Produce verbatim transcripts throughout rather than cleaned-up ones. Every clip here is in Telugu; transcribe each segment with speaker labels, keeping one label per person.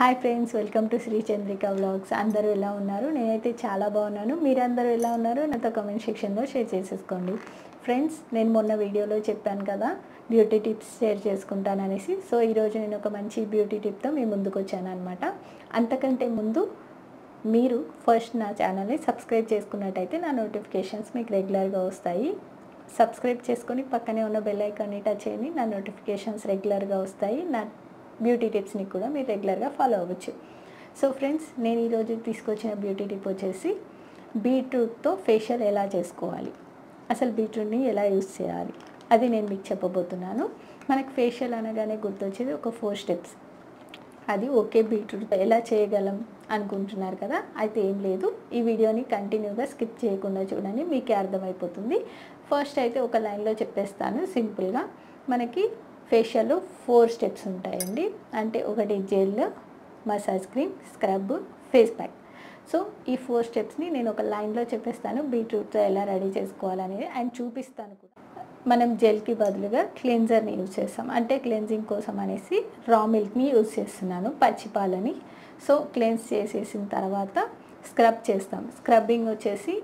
Speaker 1: Hi friends, welcome to Shri Chandrika vlogs. అందరూ ఎలా ఉన్నారు? నేనైతే చాలా బాగున్నాను. మీరందరూ ఎలా ఉన్నారు నాతో కామెంట్ సెక్షన్లో షేర్ చేసేసుకోండి. ఫ్రెండ్స్, నేను మొన్న వీడియోలో చెప్పాను కదా బ్యూటీ టిప్స్ షేర్ చేసుకుంటాననేసి. సో ఈరోజు నేను ఒక మంచి బ్యూటీ టిప్తో మీ ముందుకు వచ్చాను అనమాట. అంతకంటే ముందు మీరు ఫస్ట్ నా ఛానల్ని సబ్స్క్రైబ్ చేసుకున్నట్టయితే నా నోటిఫికేషన్స్ మీకు రెగ్యులర్గా వస్తాయి. సబ్స్క్రైబ్ చేసుకొని పక్కనే ఉన్న బెల్ ఐకాన్ని టచ్ చేయండి. నా నోటిఫికేషన్స్ రెగ్యులర్గా వస్తాయి. నా బ్యూటీ టిప్స్ని కూడా మీరు రెగ్యులర్గా ఫాలో అవ్వచ్చు. సో ఫ్రెండ్స్, నేను ఈరోజు తీసుకొచ్చిన బ్యూటీ టిప్ వచ్చేసి బీట్రూట్తో ఫేషియల్ ఎలా చేసుకోవాలి, అసలు బీట్రూట్ని ఎలా యూస్ చేయాలి అది నేను మీకు చెప్పబోతున్నాను. మనకు ఫేషియల్ అనగానే గుర్తొచ్చేది ఒక ఫోర్ స్టెప్స్. అది ఓకే, బీట్రూట్ ఎలా చేయగలం అనుకుంటున్నారు కదా, అయితే ఏం లేదు, ఈ వీడియోని కంటిన్యూగా స్కిప్ చేయకుండా చూడండి, మీకే అర్థమైపోతుంది. ఫస్ట్ అయితే ఒక లైన్లో చెప్పేస్తాను సింపుల్గా. మనకి ఫేషియల్లో ఫోర్ స్టెప్స్ ఉంటాయండి. అంటే ఒకటి gel, massage cream, scrub, face pack. So ఈ ఫోర్ స్టెప్స్ని నేను ఒక లైన్లో చెప్పేస్తాను, బీట్రూట్తో ఎలా రెడీ చేసుకోవాలనేది అండ్ చూపిస్తాను కూడా. మనం జెల్కి బదులుగా క్లెన్జర్ని యూజ్ చేస్తాం. అంటే క్లెన్జింగ్ కోసం అనేసి రా మిల్క్ని యూజ్ చేస్తున్నాను, పచ్చిపాలని. సో క్లెన్స్ చేసేసిన తర్వాత స్క్రబ్ చేస్తాం. స్క్రబ్బింగ్ వచ్చేసి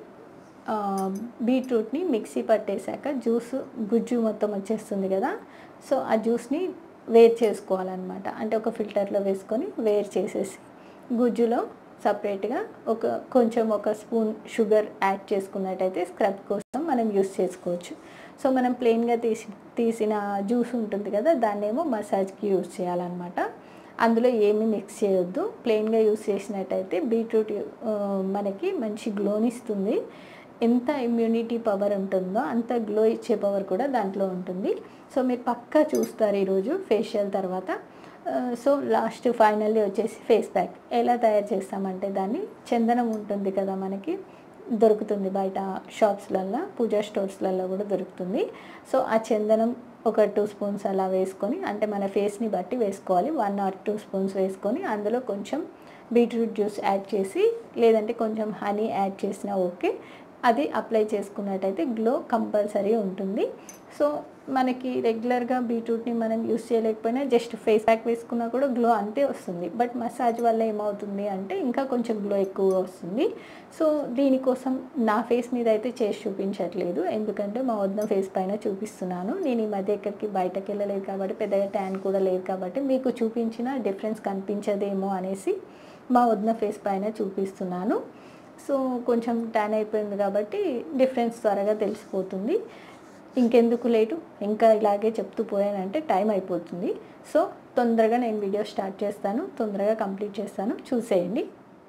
Speaker 1: బీట్రూట్ని మిక్సీ పట్టేశాక జ్యూస్ గుజ్జు మొత్తం వచ్చేస్తుంది కదా, సో ఆ జ్యూస్ని వేర్ చేసుకోవాలన్నమాట. అంటే ఒక ఫిల్టర్లో వేసుకొని వేర్ చేసేసి గుజ్జులో సపరేట్గా ఒక కొంచెం ఒక స్పూన్ షుగర్ యాడ్ చేసుకున్నట్టయితే స్క్రబ్ కోసం మనం యూస్ చేసుకోవచ్చు. సో మనం ప్లెయిన్గా తీసి తీసిన జ్యూస్ ఉంటుంది కదా, దాన్ని ఏమో మసాజ్కి యూస్ చేయాలన్నమాట. అందులో ఏమీ మిక్స్ చేయొద్దు. ప్లెయిన్గా యూస్ చేసినట్టయితే బీట్రూట్ మనకి మంచి గ్లోనిస్తుంది. ఎంత ఇమ్యూనిటీ పవర్ ఉంటుందో అంత గ్లో ఇచ్చే పవర్ కూడా దాంట్లో ఉంటుంది. సో మీరు పక్కా చూస్తారు ఈరోజు ఫేషియల్ తర్వాత. సో లాస్ట్ ఫైనల్లీ వచ్చేసి ఫేస్ ప్యాక్ ఎలా తయారు చేస్తామంటే, దాన్ని చందనం ఉంటుంది కదా మనకి, దొరుకుతుంది బయట షాప్స్లల్లో, పూజా స్టోర్స్లలో కూడా దొరుకుతుంది. సో ఆ చందనం ఒక టూ స్పూన్స్ అలా వేసుకొని, అంటే మన ఫేస్ని బట్టి వేసుకోవాలి, వన్ ఆర్ టూ స్పూన్స్ వేసుకొని అందులో కొంచెం బీట్రూట్ జ్యూస్ యాడ్ చేసి, లేదంటే కొంచెం హనీ యాడ్ చేసినా ఓకే, అది అప్లై చేసుకున్నట్టయితే గ్లో కంపల్సరీ ఉంటుంది. సో మనకి రెగ్యులర్గా బీట్రూట్ని మనం యూస్ చేయలేకపోయినా జస్ట్ ఫేస్ ప్యాక్ వేసుకున్నా కూడా గ్లో అంతే వస్తుంది. బట్ మసాజ్ వల్ల ఏమవుతుంది అంటే ఇంకా కొంచెం గ్లో ఎక్కువగా వస్తుంది. సో దీనికోసం నా ఫేస్ మీద అయితే చేసి చూపించట్లేదు, ఎందుకంటే మా వద్ద ఫేస్ పైన చూపిస్తున్నాను. నేను ఈ మధ్య ఎక్కడికి బయటకు వెళ్ళలేదు కాబట్టి, పెద్దగా ట్యాన్ కూడా లేదు కాబట్టి మీకు చూపించిన డిఫరెన్స్ కనిపించదేమో అనేసి మా వద్ద ఫేస్ పైన చూపిస్తున్నాను. సో కొంచెం ట్యాన్ అయిపోయింది కాబట్టి డిఫరెన్స్ త్వరగా తెలిసిపోతుంది. ఇంకెందుకు లేటు, ఇంకా ఇలాగే చెప్తూ పోయానంటే టైం అయిపోతుంది. సో తొందరగా నేను వీడియో స్టార్ట్ చేస్తాను, తొందరగా కంప్లీట్ చేస్తాను, చూసేయండి.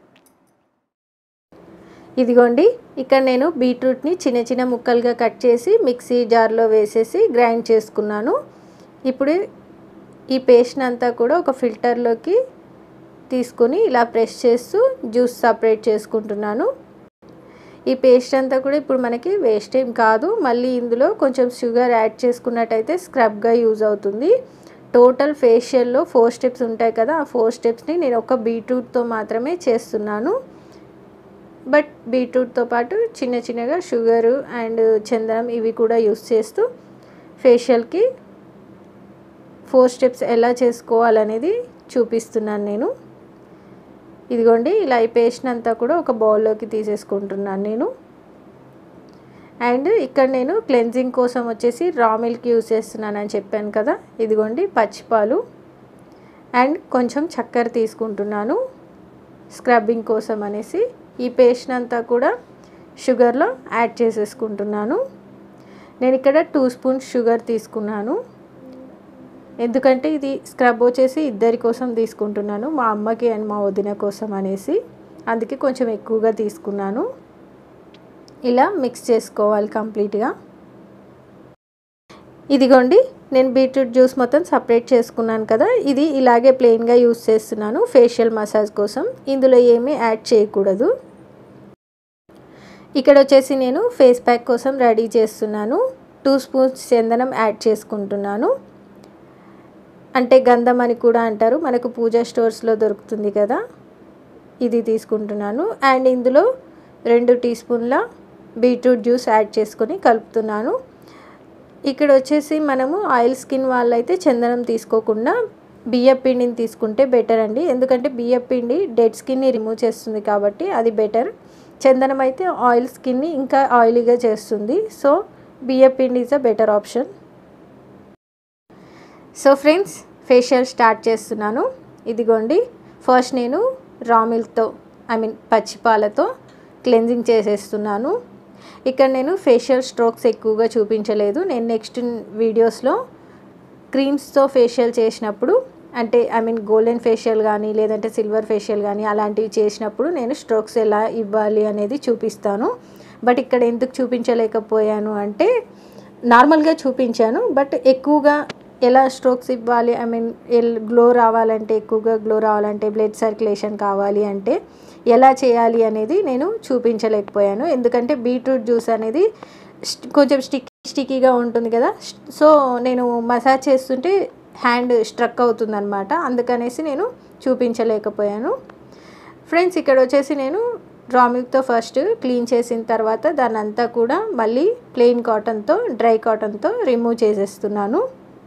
Speaker 2: ఇదిగోండి, ఇక్కడ నేను బీట్రూట్ని చిన్న చిన్న ముక్కలుగా కట్ చేసి మిక్సీ జార్లో వేసేసి గ్రైండ్ చేసుకున్నాను. ఇప్పుడు ఈ పేస్ట్ అంతా కూడా ఒక ఫిల్టర్లోకి తీసుకొని ఇలా ప్రెస్ చేస్తూ జ్యూస్ సపరేట్ చేసుకుంటున్నాను. ఈ పేస్ట్ అంతా కూడా ఇప్పుడు మనకి వేస్ట్ ఏం కాదు. మళ్ళీ ఇందులో కొంచెం షుగర్ యాడ్ చేసుకున్నట్టయితే స్క్రబ్గా యూజ్ అవుతుంది. టోటల్ ఫేషియల్లో ఫోర్ స్టెప్స్ ఉంటాయి కదా, ఆ ఫోర్ స్టెప్స్ని నేను ఒక బీట్రూట్తో మాత్రమే చేస్తున్నాను. బట్ బీట్రూట్తో పాటు చిన్న చిన్నగా షుగరు అండ్ చందనం ఇవి కూడా యూజ్ చేస్తూ ఫేషియల్కి ఫోర్ స్టెప్స్ ఎలా చేసుకోవాలనేది చూపిస్తున్నాను నేను. ఇదిగోండి, ఇలా ఈ పేస్ట్ అంతా కూడా ఒక బౌల్లోకి తీసేసుకుంటున్నాను నేను. అండ్ ఇక్కడ నేను క్లెన్జింగ్ కోసం వచ్చేసి రా మిల్క్ యూజ్ చేస్తున్నానని చెప్పాను కదా, ఇదిగోండి పచ్చిపాలు అండ్ కొంచెం చక్కెర తీసుకుంటున్నాను స్క్రబ్బింగ్ కోసం అనేసి. ఈ పేస్ట్ అంతా కూడా షుగర్లో యాడ్ చేసేసుకుంటున్నాను. నేను ఇక్కడ టూ స్పూన్స్ షుగర్ తీసుకున్నాను, ఎందుకంటే ఇది స్క్రబ్ వచ్చేసి ఇద్దరి కోసం తీసుకుంటున్నాను, మా అమ్మకి అండ్ మా వదిన కోసం అనేసి, అందుకే కొంచెం ఎక్కువగా తీసుకున్నాను. ఇలా మిక్స్ చేసుకోవాలి కంప్లీట్గా. ఇదిగోండి, నేను బీట్రూట్ జ్యూస్ మొత్తం సపరేట్ చేసుకున్నాను కదా, ఇది ఇలాగే ప్లెయిన్గా యూస్ చేస్తున్నాను ఫేషియల్ మసాజ్ కోసం, ఇందులో ఏమీ యాడ్ చేయకూడదు. ఇక్కడ వచ్చేసి నేను ఫేస్ ప్యాక్ కోసం రెడీ చేస్తున్నాను. టూ స్పూన్స్ చందనం యాడ్ చేసుకుంటున్నాను. అంటే గంధం అని కూడా అంటారు, మనకు పూజా స్టోర్స్లో దొరుకుతుంది కదా, ఇది తీసుకుంటున్నాను. అండ్ ఇందులో రెండు టీ స్పూన్ల బీట్రూట్ జ్యూస్ యాడ్ చేసుకొని కలుపుతున్నాను. ఇక్కడ వచ్చేసి మనము ఆయిల్ స్కిన్ వాళ్ళైతే చందనం తీసుకోకుండా బియ్యం పిండిని తీసుకుంటే బెటర్ అండి, ఎందుకంటే బియ్యం పిండి డెడ్ స్కిన్ని రిమూవ్ చేస్తుంది కాబట్టి అది బెటర్. చందనం అయితే ఆయిల్ స్కిన్ని ఇంకా ఆయిలీగా చేస్తుంది. సో బియ్యం పిండి is a better option. So friends, facial start చేస్తున్నాను. ఇదిగోండి, ఫస్ట్ నేను రా మిల్క్తో ఐ మీన్ పచ్చిపాలతో క్లెన్జింగ్ చేసేస్తున్నాను. ఇక్కడ నేను ఫేషియల్ స్ట్రోక్స్ ఎక్కువగా చూపించలేదు. నేను నెక్స్ట్ వీడియోస్లో క్రీమ్స్తో ఫేషియల్ చేసినప్పుడు, అంటే ఐ మీన్ గోల్డెన్ ఫేషియల్ కానీ లేదంటే సిల్వర్ ఫేషియల్ కానీ అలాంటివి చేసినప్పుడు నేను స్ట్రోక్స్ ఎలా ఇవ్వాలి అనేది చూపిస్తాను. బట్ ఇక్కడ ఎందుకు చూపించలేకపోయాను అంటే, నార్మల్గా చూపించాను బట్ ఎక్కువగా ఎలా స్ట్రోక్స్ ఇవ్వాలి, ఐ మీన్ గ్లో రావాలంటే, ఎక్కువగా గ్లో రావాలంటే, బ్లడ్ సర్క్యులేషన్ కావాలి అంటే ఎలా చేయాలి అనేది నేను చూపించలేకపోయాను. ఎందుకంటే బీట్రూట్ జ్యూస్ అనేది కొంచెం స్టిక్ స్టిక్కీగా ఉంటుంది కదా, సో నేను మసాజ్ చేస్తుంటే హ్యాండ్ స్ట్రక్ అవుతుంది అనమాట, అందుకనేసి నేను చూపించలేకపోయాను. ఫ్రెండ్స్, ఇక్కడ వచ్చేసి నేను రా మిల్క్తో ఫస్ట్ క్లీన్ చేసిన తర్వాత దాన్ని అంతా కూడా మళ్ళీ ప్లెయిన్ కాటన్తో, డ్రై కాటన్తో రిమూవ్ చేసేస్తున్నాను.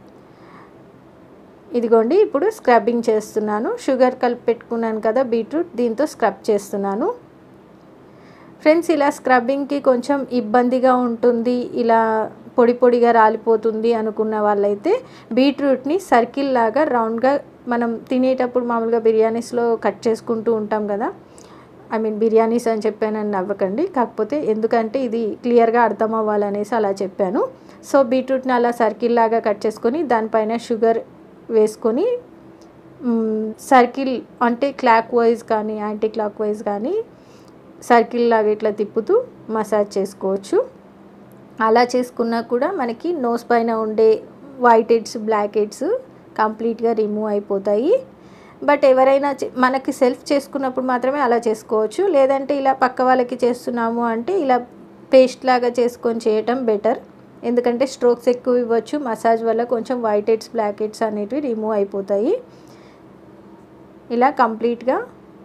Speaker 2: ఇదిగోండి, ఇప్పుడు స్క్రబ్బింగ్ చేస్తున్నాను. షుగర్ కలిపి పెట్టుకున్నాను కదా బీట్రూట్, దీంతో స్క్రబ్ చేస్తున్నాను. ఫ్రెండ్స్, ఇలా స్క్రబ్బింగ్కి కొంచెం ఇబ్బందిగా ఉంటుంది, ఇలా పొడి పొడిగా రాలిపోతుంది అనుకున్న వాళ్ళైతే బీట్రూట్ని సర్కిల్ లాగా రౌండ్గా మనం తినేటప్పుడు మామూలుగా బిర్యానీస్లో కట్ చేసుకుంటూ ఉంటాం కదా, ఐ మీన్ బిర్యానీస్ అని చెప్పానని నవ్వకండి, కాకపోతే ఎందుకంటే ఇది క్లియర్గా అర్థం అవ్వాలనేసి అలా చెప్పాను. సో బీట్రూట్ని అలా సర్కిల్ లాగా కట్ చేసుకొని దానిపైన షుగర్ వేసుకొని సర్కిల్ అంటే క్లాక్ వైజ్ కానీ యాంటీ క్లాక్ వైజ్ కానీ సర్కిల్ లాగా ఇట్లా తిప్పుతూ మసాజ్ చేసుకోవచ్చు. అలా చేసుకున్నా కూడా మనకి నోస్ పైన ఉండే వైట్ హెడ్స్, బ్లాక్ హెడ్స్ కంప్లీట్గా రిమూవ్ అయిపోతాయి. బట్ ఎవరైనా మనకి సెల్ఫ్ చేసుకున్నప్పుడు మాత్రమే అలా చేసుకోవచ్చు, లేదంటే ఇలా పక్క వాళ్ళకి చేస్తున్నాము అంటే ఇలా పేస్ట్ లాగా చేసుకొని చేయటం బెటర్. ఎందుకంటే స్ట్రోక్స్ ఎక్కువ ఇవ్వచ్చు, మసాజ్ వల్ల కొంచెం వైట్ హెడ్స్, బ్లాక్ హెడ్స్ అనేటివి రిమూవ్ అయిపోతాయి. ఇలా కంప్లీట్గా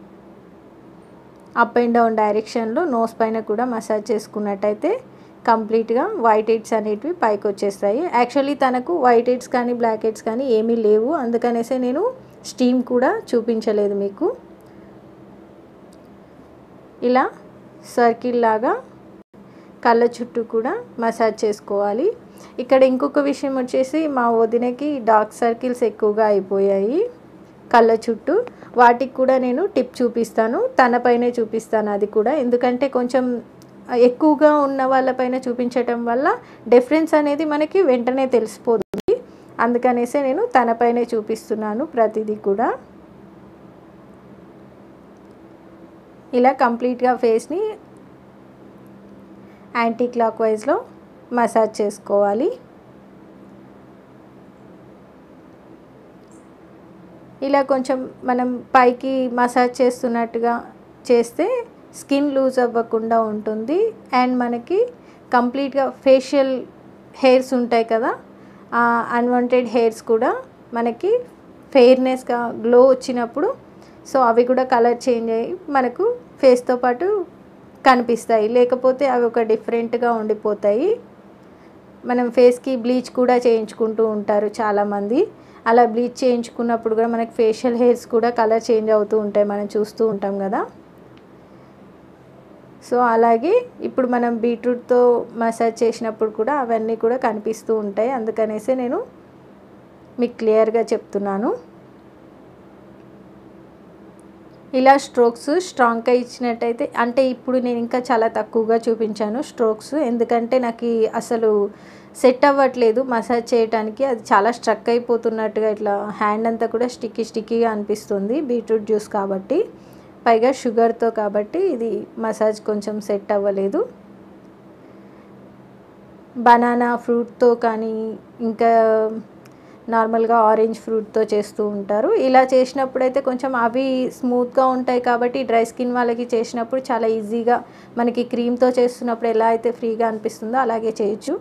Speaker 2: అప్ అండ్ డౌన్ డైరెక్షన్లో నోస్ పైన కూడా మసాజ్ చేసుకున్నట్టయితే కంప్లీట్గా వైట్ హెడ్స్ అనేటివి పైకి వచ్చేస్తాయి. యాక్చువల్లీ తనకు వైట్ హెడ్స్ కానీ బ్లాక్ హెడ్స్ కానీ ఏమీ లేవు, అందుకనేసే నేను స్టీమ్ కూడా చూపించలేదు మీకు. ఇలా సర్కిల్ లాగా కళ్ళ చుట్టూ కూడా మసాజ్ చేసుకోవాలి. ఇక్కడ ఇంకొక విషయం వచ్చేసి, మా వదినకి డార్క్ సర్కిల్స్ ఎక్కువగా అయిపోయాయి కళ్ళ చుట్టూ, వాటికి కూడా నేను టిప్ చూపిస్తాను, తన పైనే చూపిస్తాను అది కూడా. ఎందుకంటే కొంచెం ఎక్కువగా ఉన్న వాళ్ళపైన చూపించటం వల్ల డిఫరెన్స్ అనేది మనకి వెంటనే తెలిసిపోతుంది, అందుకనేసే నేను తన పైనే చూపిస్తున్నాను ప్రతిదీ కూడా. ఇలా కంప్లీట్గా ఫేస్ని యాంటీ క్లాక్ వైజ్లో మసాజ్ చేసుకోవాలి. ఇలా కొంచెం మనం పైకి మసాజ్ చేస్తున్నట్టుగా చేస్తే స్కిన్ లూజ్ అవ్వకుండా ఉంటుంది. అండ్ మనకి కంప్లీట్గా ఫేషియల్ హెయిర్స్ ఉంటాయి కదా, ఆ అన్వాంటెడ్ హెయిర్స్ కూడా మనకి ఫెయిర్నెస్గా గ్లో వచ్చినప్పుడు సో అవి కూడా కలర్ చేంజ్ అయ్యి మనకు ఫేస్తో పాటు కనిపిస్తాయి, లేకపోతే అవి ఒక డిఫరెంట్గా ఉండిపోతాయి. మనం ఫేస్కి బ్లీచ్ కూడా చేయించుకుంటూ ఉంటారు చాలామంది, అలా బ్లీచ్ చేయించుకున్నప్పుడు కూడా మనకి ఫేషియల్ హెయిర్స్ కూడా కలర్ చేంజ్ అవుతూ ఉంటాయి, మనం చూస్తూ ఉంటాం కదా. సో అలాగే ఇప్పుడు మనం బీట్రూట్తో మసాజ్ చేసినప్పుడు కూడా అవన్నీ కూడా కనిపిస్తూ ఉంటాయి, అందుకనేసే నేను మీకు క్లియర్గా చెప్తున్నాను. ఇలా స్ట్రోక్స్ స్ట్రాంగ్గా ఇచ్చినట్టయితే, అంటే ఇప్పుడు నేను ఇంకా చాలా తక్కువగా చూపించాను స్ట్రోక్స్, ఎందుకంటే నాకు అసలు సెట్ అవ్వట్లేదు మసాజ్ చేయడానికి, అది చాలా స్ట్రక్ అయిపోతున్నట్టుగా ఇట్లా హ్యాండ్ అంతా కూడా స్టిక్కీ స్టిక్కీగా అనిపిస్తుంది బీట్రూట్ జ్యూస్ కాబట్టి, పైగా షుగర్తో కాబట్టి ఇది మసాజ్ కొంచెం సెట్ అవ్వలేదు. బనానా ఫ్రూట్తో కానీ ఇంకా నార్మల్గా ఆరెంజ్ ఫ్రూట్తో చేస్తూ ఉంటారు. ఇలా చేసినప్పుడైతే కొంచెం అవి స్మూత్గా ఉంటాయి కాబట్టి డ్రై స్కిన్ వాళ్ళకి చేసినప్పుడు చాలా ఈజీగా మనకి క్రీమ్తో చేస్తున్నప్పుడు ఎలా అయితే ఫ్రీగా అనిపిస్తుందో అలాగే చేయొచ్చు.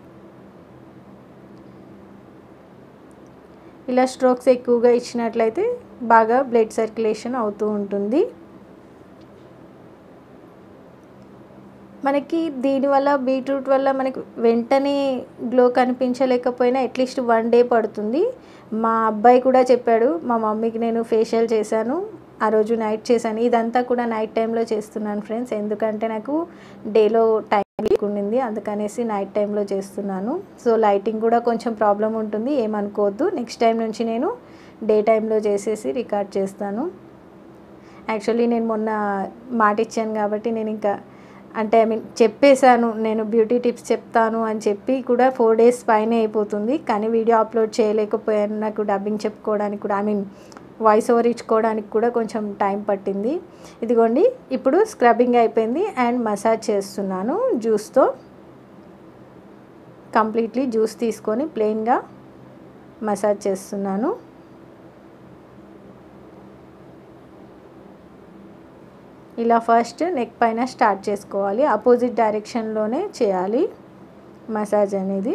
Speaker 2: ఇలా స్ట్రోక్స్ ఎక్కువగా ఇచ్చినట్లయితే బాగా బ్లడ్ సర్క్యులేషన్ అవుతూ ఉంటుంది. మనకి దీనివల్ల బీట్రూట్ వల్ల మనకి వెంటనే గ్లో కనిపించలేకపోయినా అట్లీస్ట్ వన్ డే పడుతుంది. మా అబ్బాయి కూడా చెప్పాడు, మా మమ్మీకి నేను ఫేషియల్ చేశాను, ఆ రోజు నైట్ చేశాను. ఇదంతా కూడా నైట్ టైంలో చేస్తున్నాను ఫ్రెండ్స్, ఎందుకంటే నాకు డేలో టైం ఉండింది, అందుకనేసి నైట్ టైంలో చేస్తున్నాను. సో లైటింగ్ కూడా కొంచెం ప్రాబ్లం ఉంటుంది, ఏమనుకోవద్దు. నెక్స్ట్ టైం నుంచి నేను డే టైంలో చేసేసి రికార్డ్ చేస్తాను. యాక్చువల్లీ నేను మొన్న మాట ఇచ్చాను కాబట్టి నేను ఇంకా అంటే ఐ మీన్ చెప్పేశాను, నేను బ్యూటీ టిప్స్ చెప్తాను అని చెప్పి కూడా ఫోర్ డేస్ పైనే అయిపోతుంది, కానీ వీడియో అప్లోడ్ చేయలేకపోయాను. నాకు డబ్బింగ్ చెప్పుకోవడానికి కూడా ఐ మీన్ వాయిస్ ఓవర్ ఇచ్చుకోవడానికి కూడా కొంచెం టైం పట్టింది. ఇదిగోండి ఇప్పుడు స్క్రబ్బింగ్ అయిపోయింది అండ్ మసాజ్ చేస్తున్నాను జ్యూస్తో. కంప్లీట్లీ జ్యూస్ తీసుకొని ప్లెయిన్గా మసాజ్ చేస్తున్నాను. ఇలా ఫస్ట్ నెక్ పైన స్టార్ట్ చేసుకోవాలి, ఆపోజిట్ డైరెక్షన్లోనే చేయాలి మసాజ్ అనేది.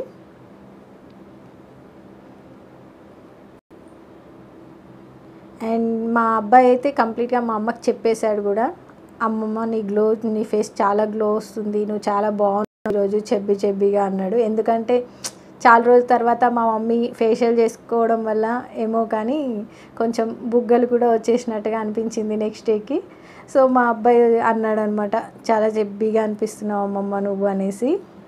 Speaker 2: అండ్ మా అబ్బాయి అయితే కంప్లీట్గా మా అమ్మకి చెప్పేశాడు కూడా, అమ్మమ్మ నీ గ్లో, నీ ఫేస్ చాలా గ్లో వస్తుంది, నువ్వు చాలా బాగున్నావు ఈరోజు చెబ్బి చెబ్బిగా అన్నాడు. ఎందుకంటే చాలా రోజుల తర్వాత మా మమ్మీ ఫేషియల్ చేసుకోవడం వల్ల ఏమో కానీ కొంచెం బుగ్గలు కూడా వచ్చేసినట్టుగా అనిపించింది నెక్స్ట్ డేకి. సో మా అబ్బాయి అన్నాడు అనమాట, చాలా చెబ్బిగా అనిపిస్తున్నావు అమ్మమ్మ నువ్వు అనేసి.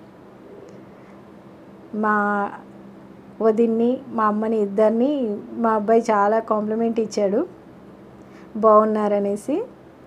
Speaker 2: మా వదిన్ని మా అమ్మని ఇద్దరిని మా అబ్బాయి చాలా కాంప్లిమెంట్ ఇచ్చాడు బాగున్నారనేసి.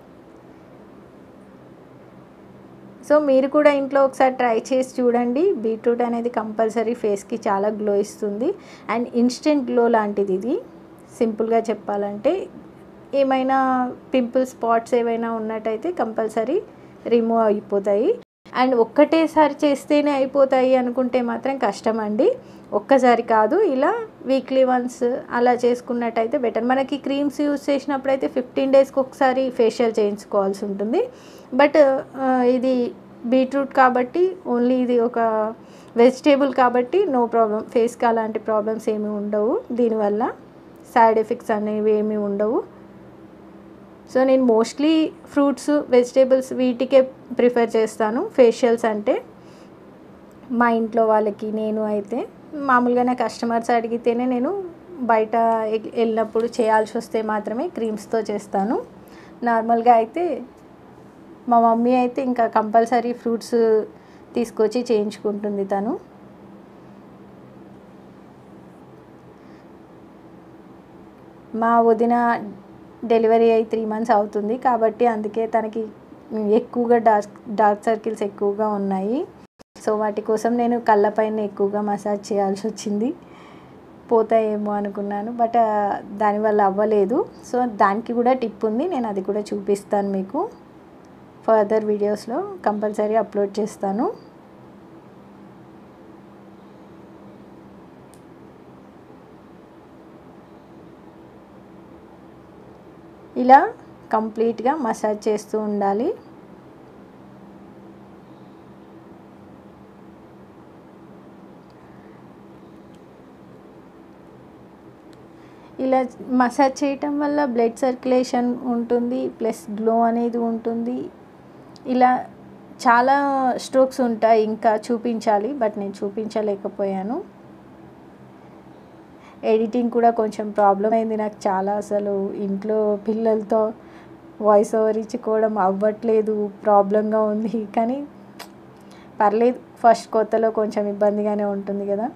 Speaker 2: సో మీరు కూడా ఇంట్లో ఒకసారి ట్రై చేసి చూడండి. బీట్రూట్ అనేది కంపల్సరీ ఫేస్కి చాలా గ్లో ఇస్తుంది అండ్ ఇన్స్టెంట్ గ్లో లాంటిది ఇది. సింపుల్గా చెప్పాలంటే ఏమైనా పింపుల్ స్పాట్స్ ఏమైనా ఉన్నట్టయితే కంపల్సరీ రిమూవ్ అయిపోతాయి. అండ్ ఒక్కటేసారి చేస్తేనే అయిపోతాయి అనుకుంటే మాత్రం కష్టం అండి. ఒక్కసారి కాదు, ఇలా వీక్లీ వన్స్ అలా చేసుకున్నట్టయితే బెటర్. మనకి క్రీమ్స్ యూజ్ చేసినప్పుడు అయితే ఫిఫ్టీన్ డేస్కి ఒకసారి ఫేషియల్ చేయించుకోవాల్సి ఉంటుంది. బట్ ఇది బీట్రూట్ కాబట్టి, ఓన్లీ ఇది ఒక వెజిటేబుల్ కాబట్టి నో ప్రాబ్లం, ఫేస్కి అలాంటి ప్రాబ్లమ్స్ ఏమీ ఉండవు, దీనివల్ల సైడ్ ఎఫెక్ట్స్ అనేవి ఏమీ ఉండవు. సో నేను మోస్ట్లీ ఫ్రూట్స్, వెజిటేబుల్స్ వీటికే ప్రిఫర్ చేస్తాను ఫేషియల్స్ అంటే. మా ఇంట్లో వాళ్ళకి నేను అయితే మామూలుగా నా కస్టమర్స్ అడిగితేనే నేను బయట వెళ్ళినప్పుడు చేయాల్సి వస్తే మాత్రమే క్రీమ్స్తో చేస్తాను. నార్మల్గా అయితే మా మమ్మీ అయితే ఇంకా కంపల్సరీ ఫ్రూట్స్ తీసుకొచ్చి చేయించుకుంటుంది తను. మా వదిన డెలివరీ అయ్యి త్రీ మంత్స్ అవుతుంది కాబట్టి అందుకే తనకి ఎక్కువగా డార్క్ డార్క్ సర్కిల్స్ ఎక్కువగా ఉన్నాయి. సో వాటి కోసం నేను కళ్ళపైన ఎక్కువగా మసాజ్ చేయాల్సి వచ్చింది. పోతాయేమో అనుకున్నాను, బట్ దానివల్ల అవ్వలేదు. సో దానికి కూడా టిప్ ఉంది, నేను అది కూడా చూపిస్తాను మీకు. ఫర్దర్ వీడియోస్లో కంపల్సరీ అప్లోడ్ చేస్తాను. ఇలా కంప్లీట్గా మసాజ్ చేస్తూ ఉండాలి. ఇలా మసాజ్ చేయటం వల్ల బ్లడ్ సర్క్యులేషన్ ఉంటుంది, ప్లస్ గ్లో అనేది ఉంటుంది. ఇలా చాలా స్ట్రోక్స్ ఉంటాయి, ఇంకా చూపించాలి బట్ నేను చూపించలేకపోయాను. ఎడిటింగ్ కూడా కొంచెం ప్రాబ్లం అయింది నాకు చాలా. అసలు ఇంట్లో పిల్లలతో వాయిస్ ఓవర్ ఇచ్చుకోవడం అవ్వట్లేదు, ప్రాబ్లంగా ఉంది. కానీ పర్లేదు, ఫస్ట్ కొత్తలో కొంచెం ఇబ్బందిగానే ఉంటుంది కదా.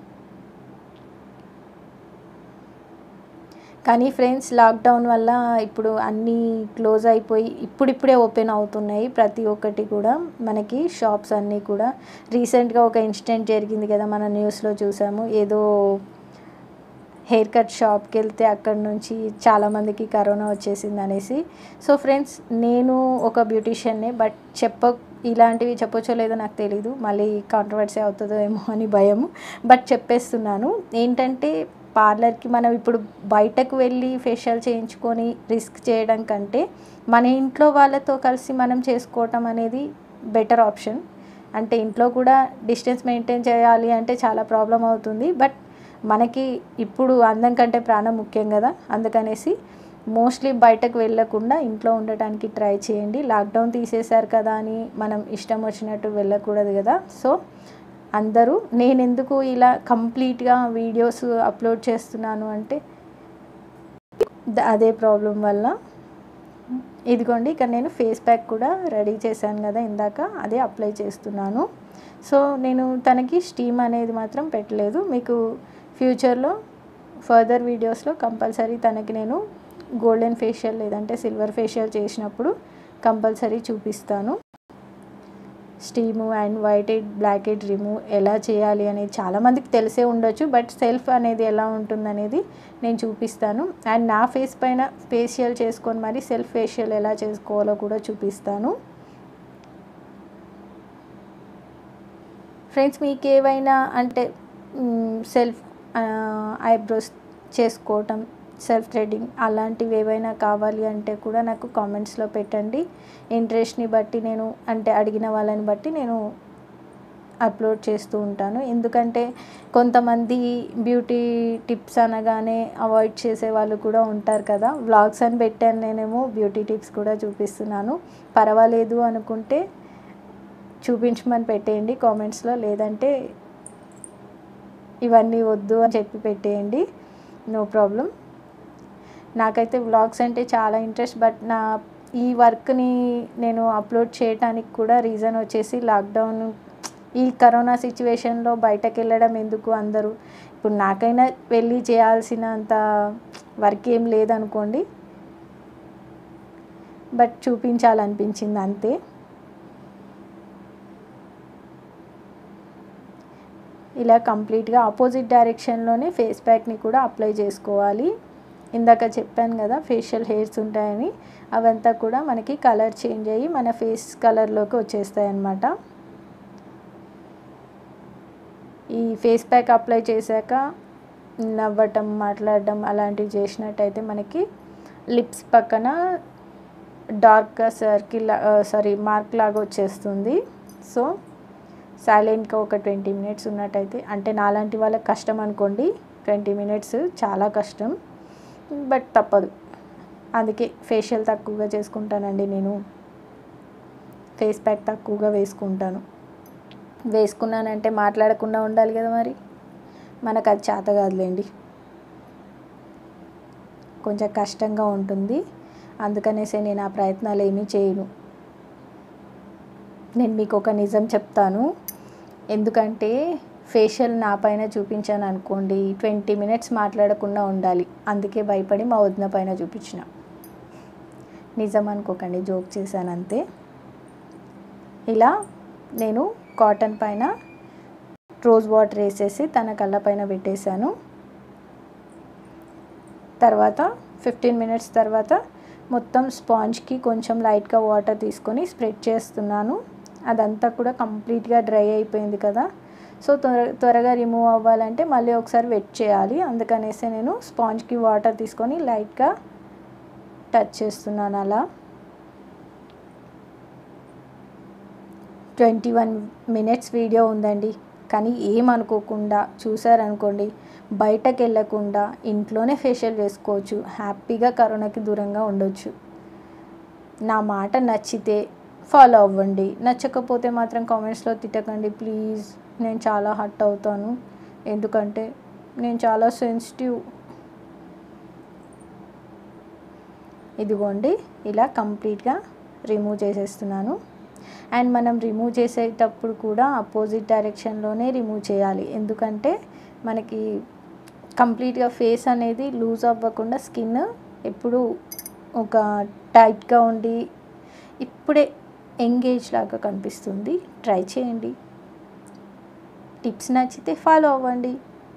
Speaker 2: కానీ ఫ్రెండ్స్ లాక్డౌన్ వల్ల ఇప్పుడు అన్నీ క్లోజ్ అయిపోయి ఇప్పుడిప్పుడే ఓపెన్ అవుతున్నాయి ప్రతి ఒక్కటి కూడా, మనకి షాప్స్ అన్నీ కూడా. రీసెంట్గా ఒక ఇన్సిడెంట్ జరిగింది కదా, మన న్యూస్లో చూసాము. ఏదో హెయిర్ కట్ షాప్కి వెళ్తే అక్కడ నుంచి చాలామందికి కరోనా వచ్చేసింది అనేసి. సో ఫ్రెండ్స్, నేను ఒక బ్యూటీషియన్నే, బట్ చెప్ప ఇలాంటివి చెప్పొచ్చో లేదో నాకు తెలీదు, మళ్ళీ కాంట్రవర్సీ అవుతుందో ఏమో అని భయము. బట్ చెప్పేస్తున్నాను ఏంటంటే, పార్లర్కి మనం ఇప్పుడు బయటకు వెళ్ళి ఫేషియల్ చేయించుకొని రిస్క్ చేయడం కంటే మన ఇంట్లో వాళ్ళతో కలిసి మనం చేసుకోవటం అనేది బెటర్ ఆప్షన్. అంటే ఇంట్లో కూడా డిస్టెన్స్ మెయింటైన్ చేయాలి అంటే చాలా ప్రాబ్లం అవుతుంది, బట్ మనకి ఇప్పుడు అందం కంటే ప్రాణం ముఖ్యం కదా. అందుకనేసి మోస్ట్లీ బయటకు వెళ్ళకుండా ఇంట్లో ఉండటానికి ట్రై చేయండి. లాక్డౌన్ తీసేశారు కదా అని మనం ఇష్టం వచ్చినట్టు వెళ్ళకూడదు కదా. సో అందరూ నేను ఎందుకు ఇలా కంప్లీట్గా వీడియోస్ అప్లోడ్ చేస్తున్నాను అంటే అదే ప్రాబ్లం వల్ల. ఇదిగోండి ఇక్కడ నేను ఫేస్ ప్యాక్ కూడా రెడీ చేశాను కదా ఇందాక, అదే అప్లై చేస్తున్నాను. సో నేను తనకి స్టీమ్ అనేది మాత్రం పెట్టలేదు. మీకు ఫ్యూచర్లో ఫర్దర్ వీడియోస్లో కంపల్సరీ తనకి నేను గోల్డెన్ ఫేషియల్ లేదంటే సిల్వర్ ఫేషియల్ చేసినప్పుడు కంపల్సరీ చూపిస్తాను. Steam and white head black head remove ఎలా చేయాలి అనేది చాలామందికి తెలిసే ఉండొచ్చు, బట్ సెల్ఫ్ అనేది ఎలా ఉంటుందనేది నేను చూపిస్తాను. అండ్ నా ఫేస్ పైన ఫేషియల్ చేసుకొని మరి సెల్ఫ్ ఫేషియల్ ఎలా చేసుకోవాలో కూడా చూపిస్తాను. ఫ్రెండ్స్ మీకు ఏవైనా అంటే సెల్ఫ్ ఐబ్రోస్ చేసుకోవటం, సెల్ఫ్ థ్రెడింగ్ అలాంటివి ఏవైనా కావాలి అంటే కూడా నాకు కామెంట్స్లో పెట్టండి. ఇంట్రెస్ట్ని బట్టి నేను అంటే అడిగిన వాళ్ళని బట్టి నేను అప్లోడ్ చేస్తూ ఉంటాను. ఎందుకంటే కొంతమంది బ్యూటీ టిప్స్ అనగానే అవాయిడ్ చేసే వాళ్ళు కూడా ఉంటారు కదా. వ్లాగ్స్ అని పెట్టాను నేనేమో బ్యూటీ టిప్స్ కూడా చూపిస్తున్నాను. పర్వాలేదు అనుకుంటే చూపించమని పెట్టేయండి కామెంట్స్లో, లేదంటే ఇవన్నీ వద్దు అని చెప్పి పెట్టేయండి, నో ప్రాబ్లం. నాకైతే వ్లాగ్స్ అంటే చాలా ఇంట్రెస్ట్, బట్ నా ఈ వర్క్ని నేను అప్లోడ్ చేయడానికి కూడా రీజన్ వచ్చేసి లాక్డౌన్, ఈ కరోనా సిచ్యువేషన్లో బయటకు వెళ్ళడం ఎందుకు అందరూ. ఇప్పుడు నాకైనా వెళ్ళి చేయాల్సినంత వర్క్ ఏం లేదనుకోండి, బట్ చూపించాలనిపించింది అంతే. ఇలా కంప్లీట్గా ఆపోజిట్ డైరెక్షన్లోనే ఫేస్ ప్యాక్ని కూడా అప్లై చేసుకోవాలి. ఇందాక చెప్పాను కదా ఫేషియల్ హెయిర్స్ ఉంటాయని, అవంతా కూడా మనకి కలర్ చేంజ్ అయ్యి మన ఫేస్ కలర్లోకి వచ్చేస్తాయి అన్నమాట. ఈ ఫేస్ ప్యాక్ అప్లై చేశాక నవ్వటం, మాట్లాడడం అలాంటివి చేసినట్టయితే మనకి లిప్స్ పక్కన డార్క్గా సర్కిల్ సారీ మార్క్ లాగా వచ్చేస్తుంది. సో సైలెంట్గా ఒక ట్వంటీ మినిట్స్ ఉన్నట్టయితే, అంటే నాలాంటి వాళ్ళకి కష్టం అనుకోండి, ట్వంటీ మినిట్స్ చాలా కష్టం, బట్ తప్పదు. అందుకే ఫేషియల్ తక్కువగా చేసుకుంటానండి నేను, ఫేస్ ప్యాక్ తక్కువగా వేసుకుంటాను. వేసుకున్నానంటే మాట్లాడకుండా ఉండాలి కదా, మరి మనకు అది చేత కాదులేండి, కొంచెం కష్టంగా ఉంటుంది. అందుకనేసే నేను ఆ ప్రయత్నాలు ఏమీ చేయను. నేను మీకు ఒక నిజం చెప్తాను, ఎందుకంటే ఫేషియల్ నా పైన చూపించాను అనుకోండి ట్వంటీ మినిట్స్ మాట్లాడకుండా ఉండాలి. అందుకే భయపడి మా వదిన పైన చూపించిన. నిజం అనుకోకండి, జోక్ చేశాను అంతే. ఇలా నేను కాటన్ పైన రోజ్ వాటర్ వేసేసి తన కళ్ళ పైన పెట్టేశాను. తర్వాత ఫిఫ్టీన్ మినిట్స్ తర్వాత మొత్తం స్పాంజ్కి కొంచెం లైట్గా వాటర్ తీసుకొని స్ప్రెడ్ చేస్తున్నాను. అదంతా కూడా కంప్లీట్గా డ్రై అయిపోయింది కదా. సో త్వర త్వరగా రిమూవ్ అవ్వాలంటే మళ్ళీ ఒకసారి వెట్ చేయాలి. అందుకనేసి నేను స్పాంజ్కి వాటర్ తీసుకొని లైట్గా టచ్ చేస్తున్నాను. అలా ట్వంటీ వన్ మినిట్స్ వీడియో ఉందండి, కానీ ఏమనుకోకుండా చూసారనుకోండి, బయటకు వెళ్ళకుండా ఇంట్లోనే ఫేషియల్ చేసుకోవచ్చు, హ్యాపీగా కరోనాకి దూరంగా ఉండొచ్చు. నా మాట నచ్చితే ఫాలో అవ్వండి, నచ్చకపోతే మాత్రం కామెంట్స్లో తిట్టకండి ప్లీజ్. నేను చాలా హర్ట్ అవుతాను, ఎందుకంటే నేను చాలా సెన్సిటివ్. ఇదిగోండి ఇలా కంప్లీట్గా రిమూవ్ చేసేస్తున్నాను. అండ్ మనం రిమూవ్ చేసేటప్పుడు కూడా అపోజిట్ డైరెక్షన్లోనే రిమూవ్ చేయాలి, ఎందుకంటే మనకి కంప్లీట్గా ఫేస్ అనేది లూజ్ అవ్వకుండా స్కిన్ ఎప్పుడు ఒక టైట్గా ఉండి ఇప్పుడే ఎంగేజ్ లాగా కనిపిస్తుంది. ట్రై చేయండి, టిప్స్ నచ్చితే ఫాలో అవ్వండి.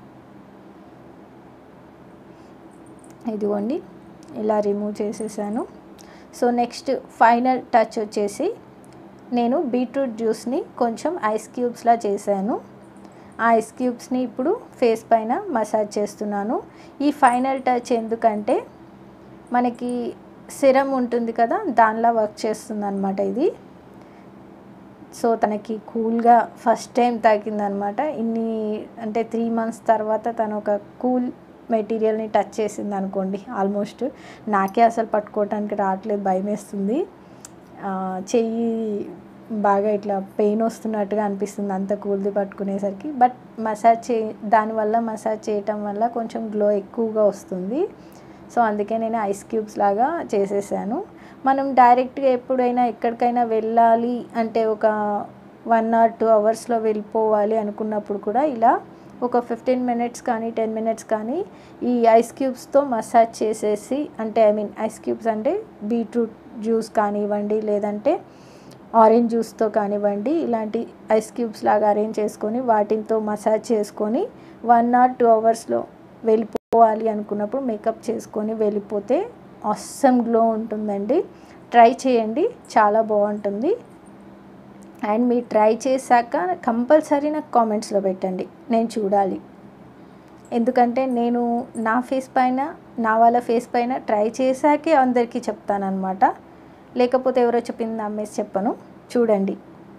Speaker 2: ఇదిగోండి ఇలా రిమూవ్ చేసేసాను. సో నెక్స్ట్ ఫైనల్ టచ్ వచ్చేసి నేను బీట్రూట్ జ్యూస్ని కొంచెం ఐస్ క్యూబ్స్లా చేశాను. ఆ ఐస్ క్యూబ్స్ని ఇప్పుడు ఫేస్ పైన మసాజ్ చేస్తున్నాను. ఈ ఫైనల్ టచ్ ఎందుకంటే మనకి సిరం ఉంటుంది కదా, దానిలా వర్క్ చేస్తుంది అనమాట ఇది. సో తనకి కూల్గా ఫస్ట్ టైం తాకిందనమాట. ఇన్ని అంటే త్రీ మంత్స్ తర్వాత తను ఒక కూల్
Speaker 1: మెటీరియల్ని టచ్ చేసింది అనుకోండి. ఆల్మోస్ట్ నాకే అసలు పట్టుకోవటానికి రావట్లేదు, భయం వేస్తుంది. చెయ్యి బాగా ఇట్లా పెయిన్ వస్తున్నట్టుగా అనిపిస్తుంది అంత కూల్ది పట్టుకునేసరికి. బట్ మసాజ్ చే దానివల్ల మసాజ్ చేయటం వల్ల కొంచెం గ్లో ఎక్కువగా వస్తుంది. సో అందుకే నేను ఐస్ క్యూబ్స్ లాగా చేసేసాను. మనం డైరెక్ట్గా ఎప్పుడైనా ఎక్కడికైనా వెళ్ళాలి అంటే ఒక వన్ ఆర్ టూ అవర్స్లో వెళ్ళిపోవాలి అనుకున్నప్పుడు కూడా ఇలా ఒక ఫిఫ్టీన్ మినిట్స్ కానీ టెన్ మినిట్స్ కానీ ఈ ఐస్ క్యూబ్స్తో మసాజ్ చేసేసి, అంటే ఐ మీన్ ఐస్ క్యూబ్స్ అంటే బీట్రూట్ జ్యూస్ కానివ్వండి, లేదంటే ఆరెంజ్ జ్యూస్తో కానివ్వండి, ఇలాంటి ఐస్ క్యూబ్స్ లాగా అరేంజ్ చేసుకొని వాటితో మసాజ్ చేసుకొని వన్ ఆర్ టూ అవర్స్లో వెళ్ళిపోవాలి అనుకున్నప్పుడు మేకప్ చేసుకొని వెళ్ళిపోతే ఆసమ్ గ్లో ఉంటుందండి. ట్రై చేయండి, చాలా బాగుంటుంది. అండ్ మీరు ట్రై చేశాక కంపల్సరీ నాకు కామెంట్స్లో పెట్టండి, నేను చూడాలి. ఎందుకంటే నేను నా ఫేస్ పైన, నా వాళ్ళ ఫేస్ పైన ట్రై చేశాకే అందరికీ చెప్తానన్నమాట. లేకపోతే ఎవరో చెప్పింది నమ్మేసి చెప్పను. చూడండి,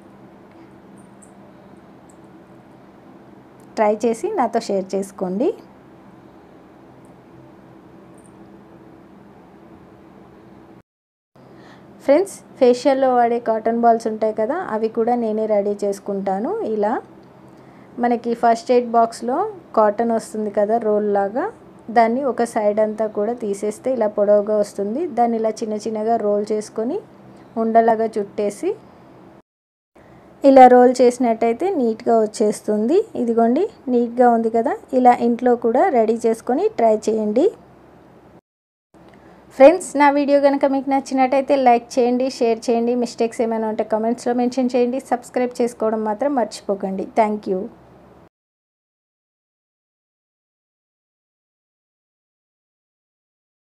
Speaker 1: ట్రై చేసి నాతో షేర్ చేసుకోండి. ఫ్రెండ్స్, ఫేషియల్లో వాడే కాటన్ బాల్స్ ఉంటాయి కదా, అవి కూడా నేనే రెడీ చేసుకుంటాను. ఇలా మనకి ఫస్ట్ ఎయిడ్ బాక్స్లో కాటన్ వస్తుంది కదా రోల్ లాగా, దాన్ని ఒక సైడ్ అంతా కూడా తీసేస్తే ఇలా పొడవుగా వస్తుంది. దాన్ని ఇలా చిన్న చిన్నగా రోల్ చేసుకొని ఉండలాగా చుట్టేసి ఇలా రోల్ చేసినట్టయితే నీట్గా వచ్చేస్తుంది. ఇదిగోండి, నీట్గా ఉంది కదా. ఇలా ఇంట్లో కూడా రెడీ చేసుకొని ట్రై చేయండి. ఫ్రెండ్స్, నా వీడియో కనుక మీకు నచ్చినట్టయితే లైక్ చేయండి, షేర్ చేయండి. మిస్టేక్స్ ఏమైనా ఉంటే కామెంట్స్లో మెన్షన్ చేయండి. సబ్స్క్రైబ్ చేసుకోవడం మాత్రం మర్చిపోకండి. Thank you.